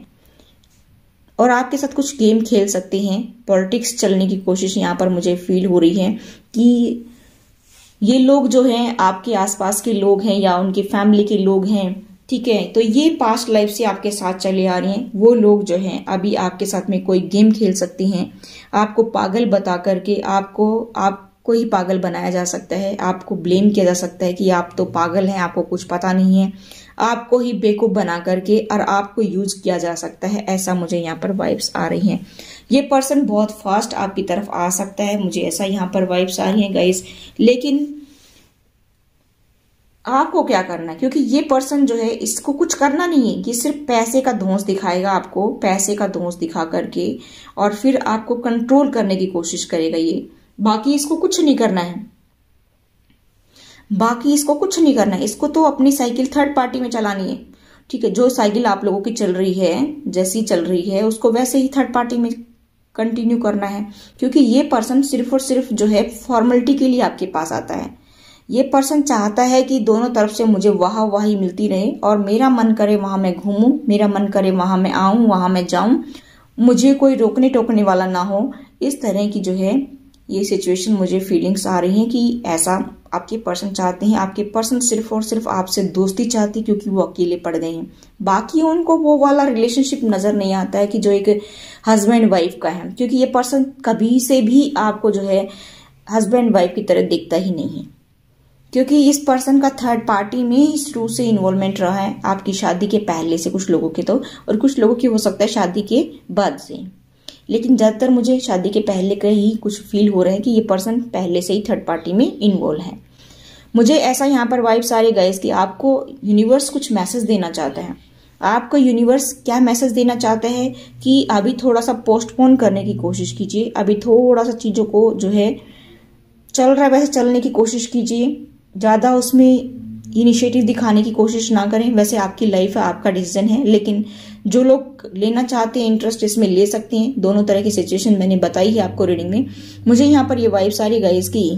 और आपके साथ कुछ गेम खेल सकते हैं। पॉलिटिक्स चलने की कोशिश यहाँ पर मुझे फील हो रही है कि ये लोग जो हैं आपके आसपास के लोग हैं या उनकी फैमिली के लोग हैं, ठीक है। तो ये पास्ट लाइफ से आपके साथ चले आ रहे हैं। वो लोग जो हैं अभी आपके साथ में कोई गेम खेल सकते हैं, आपको पागल बता करके आपको ही पागल बनाया जा सकता है, आपको ब्लेम किया जा सकता है कि आप तो पागल हैं, आपको कुछ पता नहीं है, आपको ही बेवकूफ बना करके और आपको यूज किया जा सकता है। ऐसा मुझे यहाँ पर वाइब्स आ रही हैं। ये पर्सन बहुत फास्ट आपकी तरफ आ सकता है, मुझे ऐसा यहाँ पर वाइब्स आ रही हैं गाइस। लेकिन आपको क्या करना है, क्योंकि ये पर्सन जो है इसको कुछ करना नहीं है, कि सिर्फ पैसे का धौंस दिखाएगा आपको, पैसे का धौंस दिखा करके और फिर आपको कंट्रोल करने की कोशिश करेगा ये। बाकी इसको कुछ नहीं करना है, बाकी इसको कुछ नहीं करना है। इसको तो अपनी साइकिल थर्ड पार्टी में चलानी है, ठीक है। जो साइकिल आप लोगों की चल रही है, जैसी चल रही है, उसको वैसे ही थर्ड पार्टी में कंटिन्यू करना है, क्योंकि ये पर्सन सिर्फ और सिर्फ जो है फॉर्मेलिटी के लिए आपके पास आता है। ये पर्सन चाहता है कि दोनों तरफ से मुझे वाही मिलती रहे, और मेरा मन करे वहां मैं घूमूं, मेरा मन करे वहां मैं आऊं, वहां मैं जाऊं, मुझे कोई रोकने टोकने वाला ना हो। इस तरह की जो है ये सिचुएशन मुझे फीलिंग्स आ रही हैं कि ऐसा आपके पर्सन चाहते हैं। आपके पर्सन सिर्फ और सिर्फ आपसे दोस्ती चाहती, क्योंकि वो अकेले पड़ गए हैं। बाकी उनको वो वाला रिलेशनशिप नजर नहीं आता है कि जो एक हस्बैंड वाइफ का है, क्योंकि ये पर्सन कभी से भी आपको जो है हस्बैंड वाइफ की तरह दिखता ही नहीं है, क्योंकि इस पर्सन का थर्ड पार्टी में शुरू से इन्वॉल्वमेंट रहा है आपकी शादी के पहले से, कुछ लोगों के तो, और कुछ लोगों की हो सकता है शादी के बाद से। लेकिन ज्यादातर मुझे शादी के पहले का ही कुछ फील हो रहा है कि ये पर्सन पहले से ही थर्ड पार्टी में इन्वॉल्व है। मुझे ऐसा यहाँ पर वाइब्स आ रही गाइस कि आपको यूनिवर्स कुछ मैसेज देना चाहता है। आपको यूनिवर्स क्या मैसेज देना चाहता है कि अभी थोड़ा सा पोस्टपोन करने की कोशिश कीजिए, अभी थोड़ा सा चीजों को जो है चल रहा है वैसे चलने की कोशिश कीजिए, ज्यादा उसमें इनिशिएटिव दिखाने की कोशिश ना करें। वैसे आपकी लाइफ है, आपका डिसीजन है, लेकिन जो लोग लेना चाहते हैं इंटरेस्ट इसमें ले सकते हैं। दोनों तरह की सिचुएशन मैंने बताई है आपको रीडिंग में। मुझे यहाँ पर ये वाइब्स आ रही गाइस की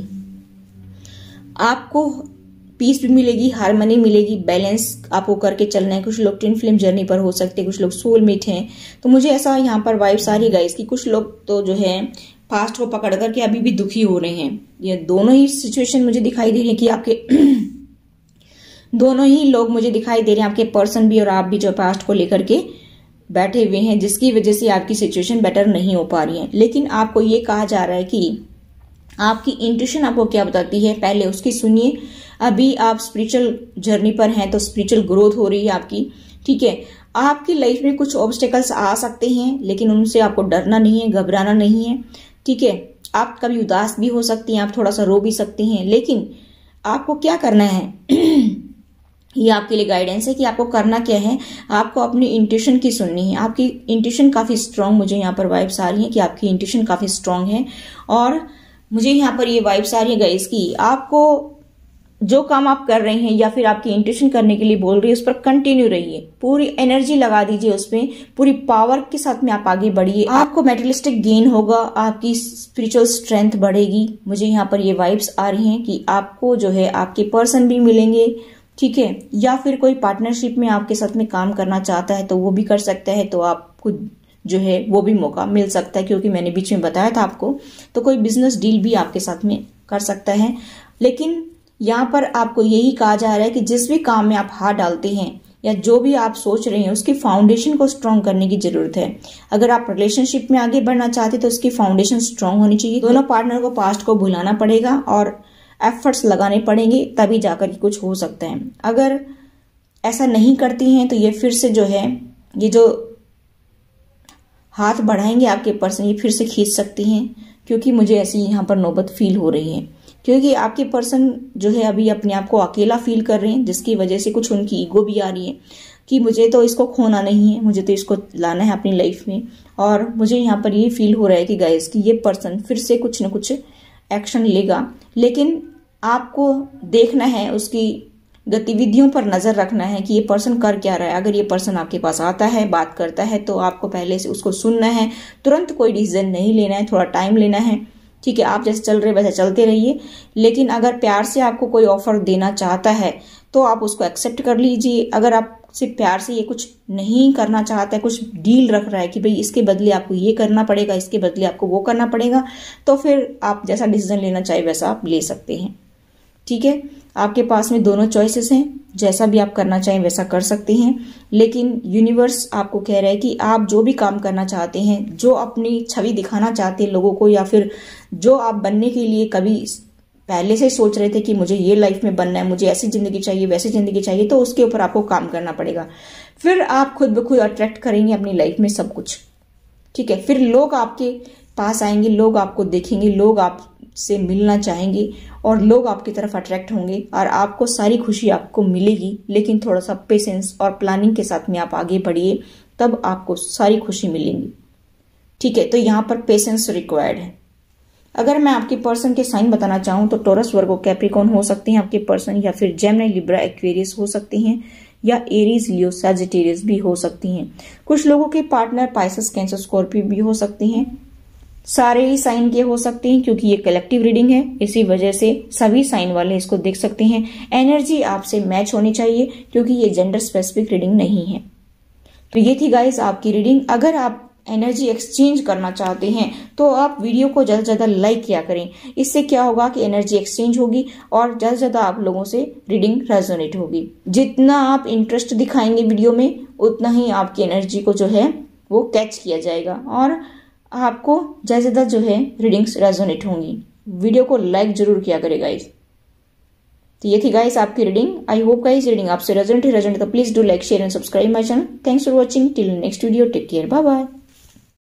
आपको पीस भी मिलेगी, हार्मनी मिलेगी, बैलेंस आपको करके चलना है। कुछ लोग ट्विन फ्लेम जर्नी पर हो सकते हैं, कुछ लोग सोलमेट हैं। तो मुझे ऐसा यहाँ पर वाइब्स आ रही गाइस कि कुछ लोग तो जो है पास्ट को पकड़ करके अभी भी दुखी हो रहे हैं। ये दोनों ही सिचुएशन मुझे दिखाई दे रही है कि आपके दोनों ही लोग मुझे दिखाई दे रहे हैं, आपके पर्सन भी और आप भी, जो पास्ट को लेकर के बैठे हुए हैं, जिसकी वजह से आपकी सिचुएशन बेटर नहीं हो पा रही है। लेकिन आपको ये कहा जा रहा है कि आपकी इंट्यूशन आपको क्या बताती है, पहले उसकी सुनिए। अभी आप स्पिरिचुअल जर्नी पर हैं, तो स्पिरिचुअल ग्रोथ हो रही है आपकी, ठीक है। आपकी लाइफ में कुछ ऑब्स्टेकल्स आ सकते हैं, लेकिन उनसे आपको डरना नहीं है, घबराना नहीं है, ठीक है। आप कभी उदास भी हो सकती हैं, आप थोड़ा सा रो भी सकती हैं, लेकिन आपको क्या करना है ये आपके लिए गाइडेंस है कि आपको करना क्या है। आपको अपनी इंट्यूशन की सुननी है। आपकी इंट्यूशन काफी स्ट्रांग, मुझे यहाँ पर वाइब्स आ रही है कि आपकी इंट्यूशन काफी स्ट्रांग है। और मुझे यहाँ पर ये वाइब्स आ रही है गाइस कि आपको जो काम आप कर रहे हैं या फिर आपकी इंट्यूशन करने के लिए बोल रही है उस पर कंटिन्यू रहिए, पूरी एनर्जी लगा दीजिए उसमें, पूरी पावर के साथ में आप आगे बढ़िए। आपको मेटेरियलिस्टिक गेन होगा, आपकी स्पिरिचुअल स्ट्रेंथ बढ़ेगी। मुझे यहाँ पर ये वाइब्स आ रही हैं कि आपको जो है आपके पर्सन भी मिलेंगे, ठीक है, या फिर कोई पार्टनरशिप में आपके साथ में काम करना चाहता है तो वो भी कर सकता है, तो आपको जो है वो भी मौका मिल सकता है, क्योंकि मैंने बीच में बताया था आपको। तो कोई बिजनेस डील भी आपके साथ में कर सकता है। लेकिन यहाँ पर आपको यही कहा जा रहा है कि जिस भी काम में आप हाथ डालते हैं या जो भी आप सोच रहे हैं उसकी फाउंडेशन को स्ट्रांग करने की जरूरत है। अगर आप रिलेशनशिप में आगे बढ़ना चाहते हैं तो उसकी फाउंडेशन स्ट्रांग होनी चाहिए। दोनों पार्टनर को पास्ट को भुलाना पड़ेगा और एफर्ट्स लगाने पड़ेंगे, तभी जाकर कुछ हो सकता है। अगर ऐसा नहीं करती हैं तो ये फिर से जो है, ये जो हाथ बढ़ाएंगे आपके पर्सन, ये फिर से खींच सकती हैं, क्योंकि मुझे ऐसी यहाँ पर नौबत फील हो रही है। क्योंकि आपके पर्सन जो है अभी अपने आप को अकेला फील कर रहे हैं, जिसकी वजह से कुछ उनकी ईगो भी आ रही है कि मुझे तो इसको खोना नहीं है, मुझे तो इसको लाना है अपनी लाइफ में। और मुझे यहाँ पर ये फील हो रहा है कि गाइस कि ये पर्सन फिर से कुछ न कुछ एक्शन लेगा, लेकिन आपको देखना है, उसकी गतिविधियों पर नजर रखना है कि ये पर्सन कर क्या रहा है। अगर ये पर्सन आपके पास आता है, बात करता है, तो आपको पहले से उसको सुनना है, तुरंत कोई डिसीजन नहीं लेना है, थोड़ा टाइम लेना है, ठीक है। आप जैसे चल रहे वैसे चलते रहिए। लेकिन अगर प्यार से आपको कोई ऑफर देना चाहता है तो आप उसको एक्सेप्ट कर लीजिए। अगर आप सिर्फ प्यार से ये कुछ नहीं करना चाहता है, कुछ डील रख रहा है कि भाई इसके बदले आपको ये करना पड़ेगा, इसके बदले आपको वो करना पड़ेगा, तो फिर आप जैसा डिसीजन लेना चाहे वैसा आप ले सकते हैं, ठीक है। आपके पास में दोनों चॉइसेस हैं, जैसा भी आप करना चाहें वैसा कर सकते हैं। लेकिन यूनिवर्स आपको कह रहा है कि आप जो भी काम करना चाहते हैं, जो अपनी छवि दिखाना चाहते हैं लोगों को, या फिर जो आप बनने के लिए कभी पहले से सोच रहे थे कि मुझे ये लाइफ में बनना है, मुझे ऐसी जिंदगी चाहिए, वैसी जिंदगी चाहिए, तो उसके ऊपर आपको काम करना पड़ेगा। फिर आप खुद ब खुद अट्रैक्ट करेंगे अपनी लाइफ में सब कुछ, ठीक है। फिर लोग आपके पास आएंगे, लोग आपको देखेंगे, लोग आपसे मिलना चाहेंगे और लोग आपकी तरफ अट्रैक्ट होंगे और आपको सारी खुशी आपको मिलेगी। लेकिन थोड़ा सा पेशेंस और प्लानिंग के साथ में आप आगे बढ़िए, तब आपको सारी खुशी मिलेंगी, ठीक है। तो यहाँ पर पेशेंस रिक्वायर्ड है। अगर मैं आपके पर्सन के साइन बताना चाहूं तो टॉरस, वर्गो, कैप्रिकॉर्न हो सकते हैं आपके पर्सन, या फिर जेमिनी, लिब्रा, एक्वेरियस हो सकते हैं, या एरीज, लियो, सजिटेरियस भी हो सकती हैं। कुछ लोगों के पार्टनर पाइसेस, कैंसर, स्कॉर्पियो भी हो सकते हैं। सारे ही साइन के हो सकते हैं क्योंकि ये कलेक्टिव रीडिंग है, इसी वजह से सभी साइन वाले इसको देख सकते हैं। एनर्जी आपसे मैच होनी चाहिए क्योंकि ये जेंडर स्पेसिफिक रीडिंग नहीं है। तो ये थी गाइस आपकी रीडिंग। अगर आप एनर्जी एक्सचेंज करना चाहते हैं तो आप वीडियो को ज्यादा से ज्यादा लाइक किया करें। इससे क्या होगा कि एनर्जी एक्सचेंज होगी और ज्यादा से ज्यादा आप लोगों से रीडिंग रेजोनेट होगी। जितना आप इंटरेस्ट दिखाएंगे वीडियो में, उतना ही आपकी एनर्जी को जो है वो कैच किया जाएगा और आपको ज्यादा से ज्यादा जो है रीडिंग्स रेजोनेट होंगी। वीडियो को लाइक जरूर किया करें गाइस। तो ये थी गाइस आपकी reading. I hope guys reading आपसे रेजोनेट तो please do like, share and subscribe my channel. Thanks for watching. Till next video, take care, bye bye.